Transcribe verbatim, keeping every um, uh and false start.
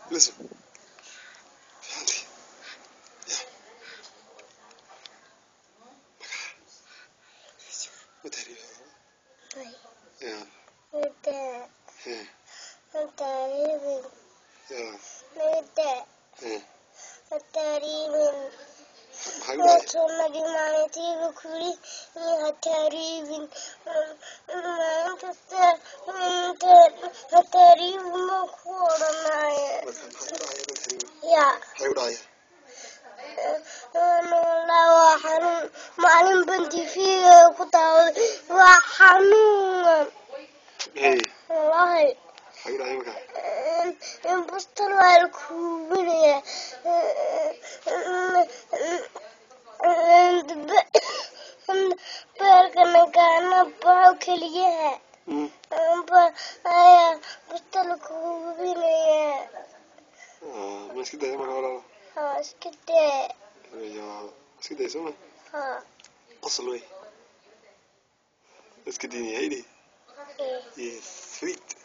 Listen. Yeah. Nada. Yeah. Hatariban. Yeah. Nada. Yeah. Hatariban. Maxaa ku dhacay? Somali maalintiiba kuli iyo hatariban. Maanta maanta hatariban ma ku oranaya. Maxaa ku dhacay? Ya. Maxaa ku dhacay? Waa xanuun maalin bandifiga ku taawday waa xanuun Hey. wallahi Maxaa ku dhacay markaa? in bustal waa la kuubinaya beerkana gaana bao keliyaha ayaa bustal kuubinaya. Ma iska daya markaa walaalo? Haa iska daa. Iska day soo ma? Haa. Qosol wey. Iska diin yahay. Yes, sweet.